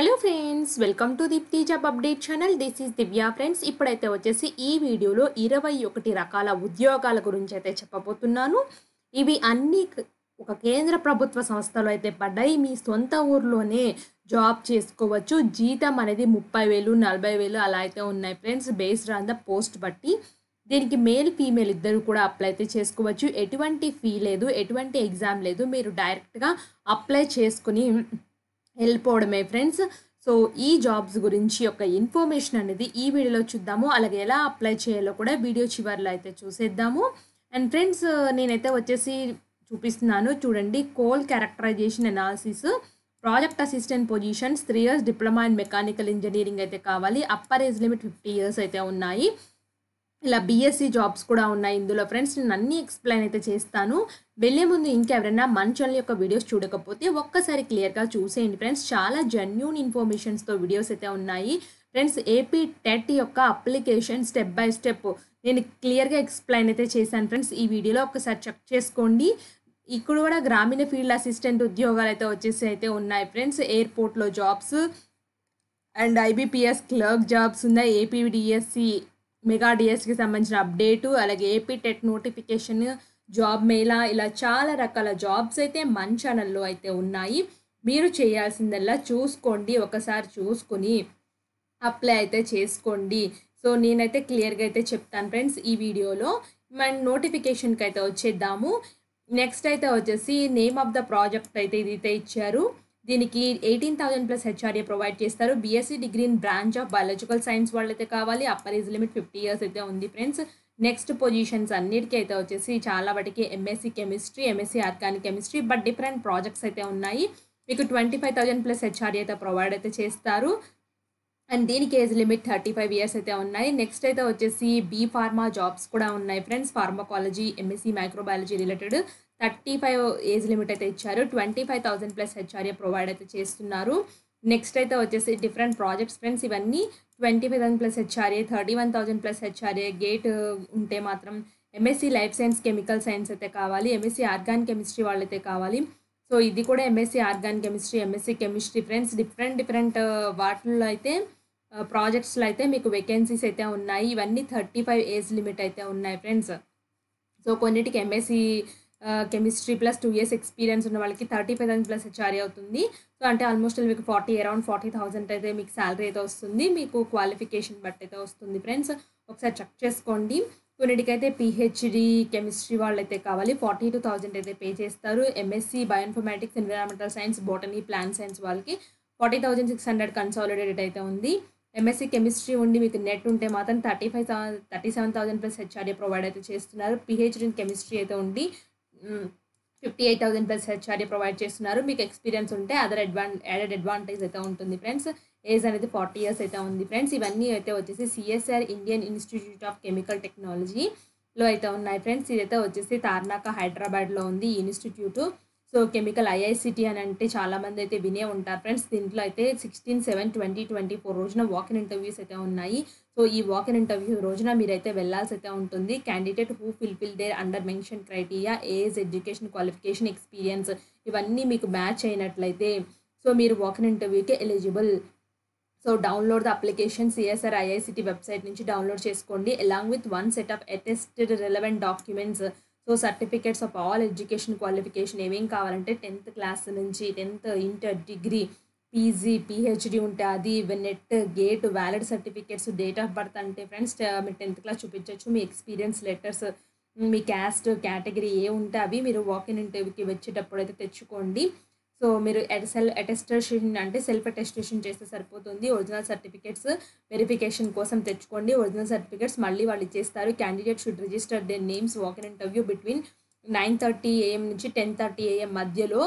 Hello friends, welcome to Deepti job update channel. This is Divya friends. ఇప్పుడైతే వచ్చేసి ఈ వీడియోలో 21 రకాల ఉద్యోగాల గురించి అయితే చెప్పబోతున్నాను. ఇవి అన్నీ ఒక కేంద్ర ప్రభుత్వ సంస్థలో అయితే పడ్డాయి. మీ సొంత ఊర్లోనే జాబ్ చేసుకోవచ్చు. జీతం అనేది 30,000 40,000 అలా అయితే ఉన్నాయి friends, based on the post బట్టి. దీనికి మేల్ ఫీమేల్ ఇద్దరు కూడా అప్లై అయితే చేసుకోవచ్చు. ఎటువంటి ఫీ లేదు, ఎటువంటి ఎగ్జామ్ లేదు. మీరు డైరెక్ట్గా అప్లై చేసుకుని వెళ్ళిపోవడమే ఫ్రెండ్స్. సో ఈ జాబ్స్ గురించి ఒక ఇన్ఫర్మేషన్ అనేది ఈ వీడియోలో చూద్దాము. అలాగే ఎలా అప్లై చేయాలో కూడా వీడియో చివరిలో అయితే చూసేద్దాము. అండ్ ఫ్రెండ్స్, నేనైతే వచ్చేసి చూపిస్తున్నాను చూడండి. Coal characterisation analysis, project assistant positions, 3 years diploma in mechanical engineering అయితే కావాలి. అప్పర్ ఏజ్ లిమిట్ 50 years అయితే ఉన్నాయి. ఇలా బీఎస్సీ జాబ్స్ కూడా ఉన్నాయి ఇందులో ఫ్రెండ్స్. నేను అన్నీ ఎక్స్ప్లెయిన్ అయితే చేస్తాను. వెళ్ళే ముందు ఇంకెవరైనా మన ఛానల్ యొక్క వీడియోస్ చూడకపోతే ఒక్కసారి క్లియర్గా చూసేయండి ఫ్రెండ్స్. చాలా జెన్యూన్ ఇన్ఫర్మేషన్స్తో వీడియోస్ అయితే ఉన్నాయి ఫ్రెండ్స్. ఏపీ టెట్ యొక్క అప్లికేషన్ స్టెప్ బై స్టెప్ నేను క్లియర్గా ఎక్స్ప్లెయిన్ అయితే చేశాను ఫ్రెండ్స్. ఈ వీడియోలో ఒకసారి చెక్ చేసుకోండి. ఇక్కడ కూడా గ్రామీణ ఫీల్డ్ అసిస్టెంట్ ఉద్యోగాలు అయితే వచ్చేసి అయితే ఉన్నాయి ఫ్రెండ్స్. ఎయిర్పోర్ట్లో jobs and IBPS clerk jobs ఉన్నాయి. ఏపీడిఎస్సి మెగా డిఎస్కి సంబంధించిన అప్డేటు, అలాగే AP TET notification, job mela, ఇలా చాలా రకాల జాబ్స్ అయితే మన ఛానల్లో అయితే ఉన్నాయి. మీరు చేయాల్సిందల్లా చూసుకోండి, ఒకసారి చూసుకొని అప్లై అయితే చేసుకోండి. సో నేనైతే క్లియర్గా అయితే చెప్తాను ఫ్రెండ్స్ ఈ వీడియోలో. మన నోటిఫికేషన్కి అయితే వచ్చేద్దాము. నెక్స్ట్ అయితే వచ్చేసి నేమ్ ఆఫ్ ద ప్రాజెక్ట్ అయితే ఇదైతే ఇచ్చారు. దీనికి 18,000+ హెచ్ఆర్ఏ ప్రొవైడ్ చేస్తారు. BSc degree in branch of biological science వాళ్ళైతే కావాలి. అప్పర్ ఏజ్ లిమిట్ 50 years అయితే ఉంది ఫ్రెండ్స్. నెక్స్ట్ పొజిషన్స్ అన్నిటికీ అయితే వచ్చేసి చాలా వాటికి MSc chemistry, MSc organic chemistry, but different projects అయితే ఉన్నాయి. మీకు 25,000+ హెచ్ఆర్ఏ అయితే ప్రొవైడ్ అయితే చేస్తారు. అండ్ దీనికి ఏజ్ లిమిట్ 35 years అయితే ఉన్నాయి. నెక్స్ట్ అయితే వచ్చేసి బీ ఫార్మా జాబ్స్ కూడా ఉన్నాయి friends. Pharmacology, MSc microbiology related 35 age limit అయితే ఇచ్చారు. 25,000+ హెచ్ఆర్ఏ ప్రొవైడ్ అయితే చేస్తున్నారు. నెక్స్ట్ అయితే వచ్చేసి డిఫరెంట్ ప్రాజెక్ట్స్ ఫ్రెండ్స్. ఇవన్నీ 25,000+ హెచ్ఆర్ఏ, 31,000+ హెచ్ఆర్ఏ. గేట్ ఉంటే మాత్రం MSc life science chemical science అయితే కావాలి. ఎంఎస్సీ ఆర్గానిక్ కెమిస్ట్రీ వాళ్ళైతే కావాలి. సో ఇది కూడా MSc organic chemistry, MSc chemistry friends. Different వాటిల్లో అయితే ప్రాజెక్ట్స్లో అయితే మీకు వేకెన్సీస్ అయితే ఉన్నాయి. ఇవన్నీ 35 ఏజ్ లిమిట్ అయితే ఉన్నాయి ఫ్రెండ్స్. సో కొన్నిటికి MSc chemistry plus 2 years experience ఉన్న వాళ్ళకి 35,000+ హెచ్ఆర్ఏ అవుతుంది. సో అంటే ఆల్మోస్ట్ మీకు అరౌండ్ 40,000 అయితే మీకు శాలరీ అయితే వస్తుంది. మీకు క్వాలిఫికేషన్ బట్టి అయితే వస్తుంది ఫ్రెండ్స్. ఒకసారి చెక్ చేసుకోండి. కొన్నిటికైతే పిహెచ్డి కెమిస్ట్రీ వాళ్ళైతే కావాలి. 42,000 అయితే పే చేస్తారు. MSc bioinformatics, environmental science, botany, plant science వాళ్ళకి 40,600 కన్సాలిడేటెడ్ అయితే ఉంది. ఎంఎస్సీ కెమిస్ట్రీ ఉండి మీకు నెట్ ఉంటే మాత్రం 37,000+ హెచ్ఆర్ఏ ప్రొవైడ్ అయితే చేస్తున్నారు. పిహెచ్డి ఇన్ కెమిస్ట్రీ అయితే ఉండి 58,000+ హెచ్ఆర్ఏ ప్రొవైడ్ చేస్తున్నారు. మీకు ఎక్స్పీరియన్స్ ఉంటే యాడెడ్ అడ్వాంటేజ్ అయితే ఉంటుంది ఫ్రెండ్స్. ఏజ్ అనేది 40 years అయితే ఉంది ఫ్రెండ్స్. ఇవన్నీ అయితే వచ్చేసి CSIR Indian Institute of Chemical టెక్నాలజీలో అయితే ఉన్నాయి ఫ్రెండ్స్. ఇదైతే వచ్చేసి తార్నాక హైదరాబాద్లో ఉంది ఈ ఇన్స్టిట్యూట్. సో కెమికల్ ఐఐసిటీ అని అంటే చాలామంది అయితే వినే ఉంటారు ఫ్రెండ్స్. దీంట్లో అయితే 16/7/2024 రోజున వాకిన్ ఇంటర్వ్యూస్ అయితే ఉన్నాయి. సో ఈ వాకిన్ ఇంటర్వ్యూ రోజున మీరైతే వెళ్ళాల్సి అయితే ఉంటుంది. Candidate who fulfil their under mention criteria, age, education qualification, experience ఇవన్నీ మీకు మ్యాచ్ అయినట్లయితే సో మీరు వాకిన్ ఇంటర్వ్యూకి eligible. So download the application CSIR IICT website నుంచి డౌన్లోడ్ చేసుకోండి. Along with 1 set of attested relevant documents. So certificates of all education qualification ఏమేం కావాలంటే 10th class నుంచి 10th, inter, degree, PG, PhD ఉంటే అది, NET, GATE, valid certificates, date of birth అంటే friends మీరు 10th class చూపించవచ్చు. మీ ఎక్స్పీరియన్స్ లెటర్స్, మీ క్యాస్ట్ కేటగిరీ ఏ ఉంటే అవి మీరు వాకిన్ ఇంటర్వ్యూకి వచ్చేటప్పుడు అయితే తెచ్చుకోండి. సో మీరు అటెస్టేషన్ అంటే సెల్ఫ్ అటెస్టేషన్ చేస్తే సరిపోతుంది. ఒరిజినల్ సర్టిఫికేట్స్ వెరిఫికేషన్ కోసం తెచ్చుకోండి. ఒరిజినల్ సర్టిఫికేట్స్ మళ్ళీ వాళ్ళు ఇచ్చేస్తారు. Candidate should register their names walk in interview between 9:30 AM నుంచి 10:30 AM మధ్యలో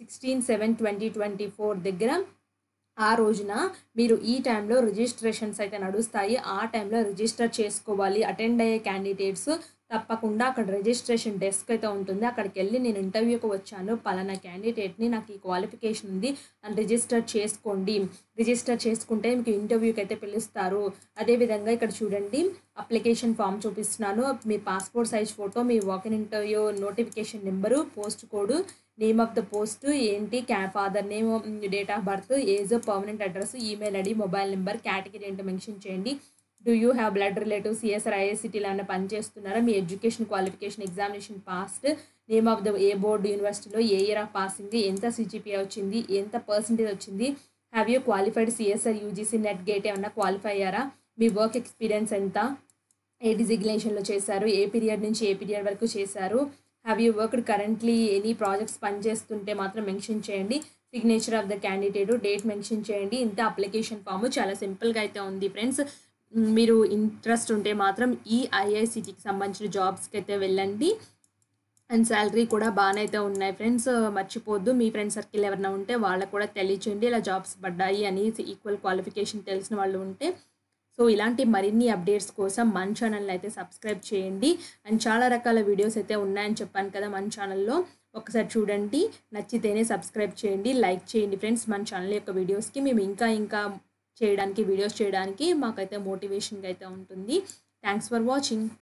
16/7/2024 దగ్గర. ఆ రోజున మీరు ఈ టైంలో రిజిస్ట్రేషన్స్ అయితే నడుస్తాయి. ఆ టైంలో రిజిస్టర్ చేసుకోవాలి. అటెండ్ అయ్యే క్యాండిడేట్స్ తప్పకుండా అక్కడ రిజిస్ట్రేషన్ డెస్క్ అయితే ఉంటుంది. అక్కడికి వెళ్ళి నేను ఇంటర్వ్యూకి వచ్చాను, పలానా క్యాండిడేట్ని, నాకు ఈ క్వాలిఫికేషన్ ఉంది అని రిజిస్టర్ చేసుకోండి. రిజిస్టర్ చేసుకుంటే మీకు ఇంటర్వ్యూకి అయితే పిలుస్తారు. అదేవిధంగా ఇక్కడ చూడండి, అప్లికేషన్ ఫామ్ చూపిస్తున్నాను. మీ పాస్పోర్ట్ సైజ్ ఫోటో, మీ walk in interview notification number, post code, name of the post ఏంటి, father name, date of birth, age, permanent address, email ID, mobile number, category ఏంటో మెన్షన్ చేయండి. Do you have blood relatives, CSIR, ఐఐసిటీలో ఏమైనా పనిచేస్తున్నారా, మీ education qualification, examination passed, name of the ఏ board యూనివర్సిటీలో, ఏ ఇయర్ ఆఫ్ పాసింగ్, ఎంత సిజిపిఏ వచ్చింది, ఎంత పర్సెంటేజ్ వచ్చింది, have you qualified CSR, UGC, NET, GATE ఏమన్నా క్వాలిఫై అయ్యారా, మీ వర్క్ ఎక్స్పీరియన్స్ ఎంత, ఏ డిజిగ్నేషన్లో చేశారు, ఏ పీరియడ్ నుంచి ఏ పీరియడ్ వరకు చేశారు, have you worked currently any projects పనిచేస్తుంటే మాత్రం మెన్షన్ చేయండి, signature of the candidate, date mention చేయండి. ఇంత అప్లికేషన్ ఫామ్ చాలా సింపుల్గా అయితే ఉంది ఫ్రెండ్స్. మీరు ఇంట్రెస్ట్ ఉంటే మాత్రం ఈ ఐఐసిటీకి సంబంధించిన జాబ్స్కి అయితే వెళ్ళండి. అండ్ శాలరీ కూడా బాగానే అయితే ఉన్నాయి ఫ్రెండ్స్. మర్చిపోద్దు, మీ ఫ్రెండ్ సర్కిల్ ఎవరైనా ఉంటే వాళ్ళకు కూడా తెలియచేయండి ఇలా జాబ్స్ పడ్డాయి అని, ఈక్వల్ క్వాలిఫికేషన్ తెలిసిన వాళ్ళు ఉంటే. సో ఇలాంటి మరిన్ని అప్డేట్స్ కోసం మన ఛానల్ని అయితే సబ్స్క్రైబ్ చేయండి. అండ్ చాలా రకాల వీడియోస్ అయితే ఉన్నాయని చెప్పాను కదా మన ఛానల్లో, ఒకసారి చూడండి, నచ్చితేనే సబ్స్క్రైబ్ చేయండి, లైక్ చేయండి ఫ్రెండ్స్. మన ఛానల్ యొక్క వీడియోస్కి మేము ఇంకా చేయడానికి, వీడియోస్ చేయడానికి మాకైతే మోటివేషన్గా అయితే ఉంటుంది. Thanks for watching.